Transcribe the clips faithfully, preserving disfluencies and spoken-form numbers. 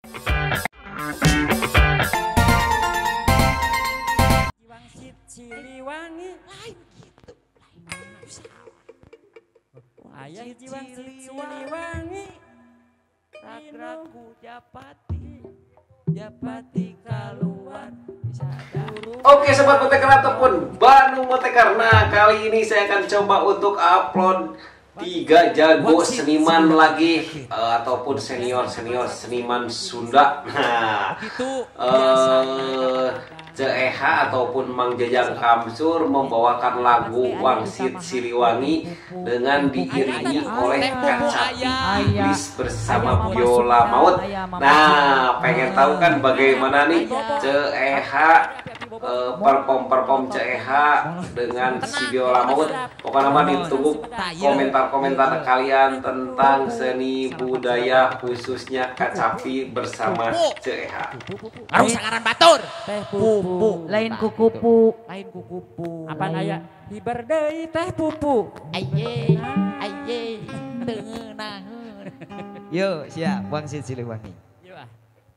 Wangsit Siliwangi Lain gitu. Lain salah. ayah hiji Wangsit Siliwangi Ragraku Japati Japati keluar Oke sobat moteker ataupun Bandung Moteker. Nah kali ini saya akan coba untuk upload tiga jago seniman lagi uh, ataupun senior senior seniman Sunda. Nah uh, C E H ataupun Mang Jajang Kamsur membawakan lagu Wangsit Siliwangi dengan diiringi oleh Kacapi Iblis bersama Biola Maut. Nah, pengen tahu kan bagaimana nih C E H uh, perform-perform C E H dengan si Biola Maut. Pokoknya mah ditunggu komentar-komentar kalian tentang seni budaya khususnya Kacapi bersama C E H. Harus sangaran batur. teh pupu Lain kukupu. Lain kukupu. apaan aya hiber deui teh pupu Aye, aye, tenang. Yo, siap Wangsit Siliwangi. yuk ah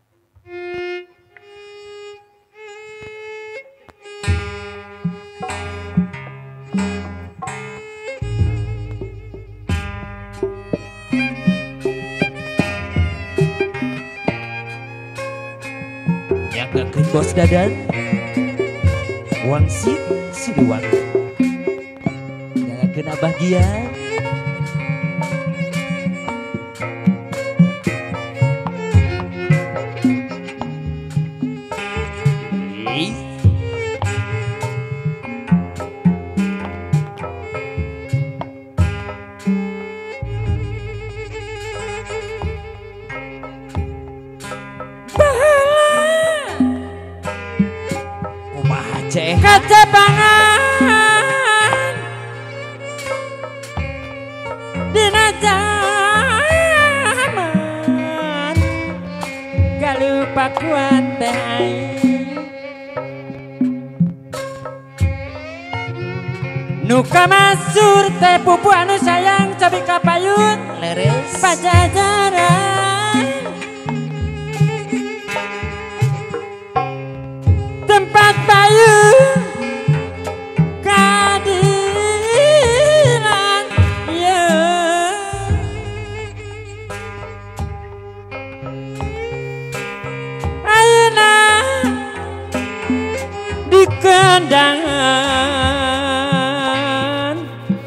Yang ngeken bos dadan Wangsit Siliwangi nyalakeun abah Gian. Kumaha ceh kacapangan dina zaman galupa kuat teh aing nu kamasur teh pupu anu sayang cabi kapayun leres pajajaran tempat bayu kadiran ya ayeuna di kandangan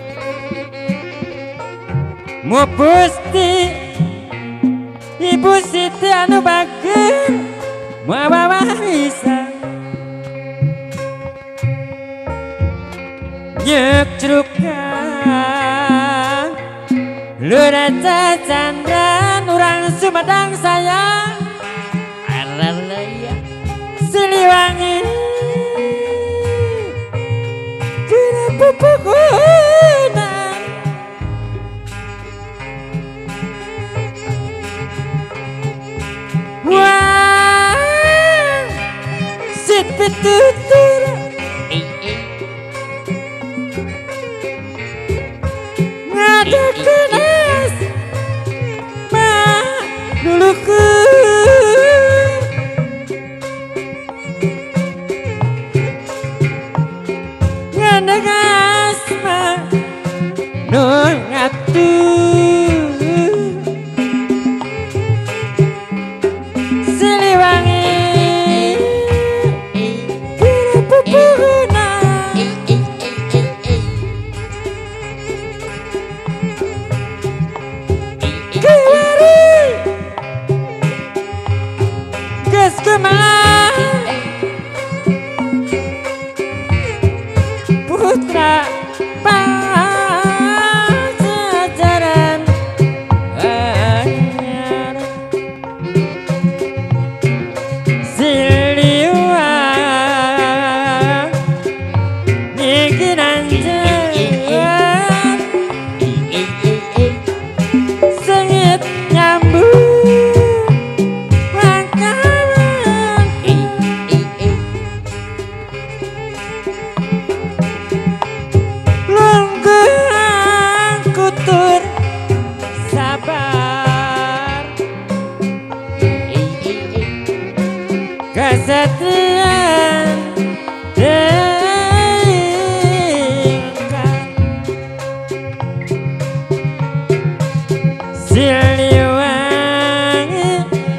mu pusti ibu Siti anu bageun mawa warisan nyek cerukan luna cacandran urang Sumedang sayang Alalaya Siliwangi tina pupukunan wah sit pitutur Eh eh ngadekeun es mah dulukeun ngandeng asma nu ngatur Siliwangi kira pupuhunan eh eh eh eh kiwari geus kumaha putra pajajaran anyar Siliwangi nyikiran jeun sengit nyambung wakaman kesetiaan dengan Siliwangi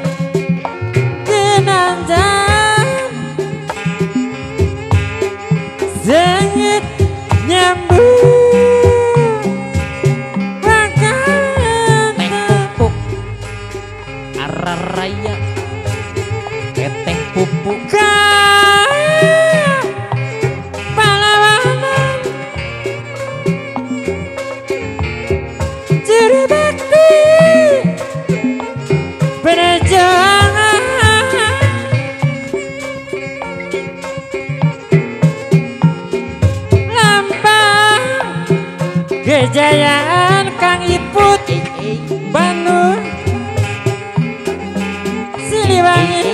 Ginanjar sengit nyambung makan Teh pupuk Araraya Keteh pupuk pahlawanan ciri bakti perjuangan lambang kejayaan Kang Iput Ei ei Bandung Siliwangi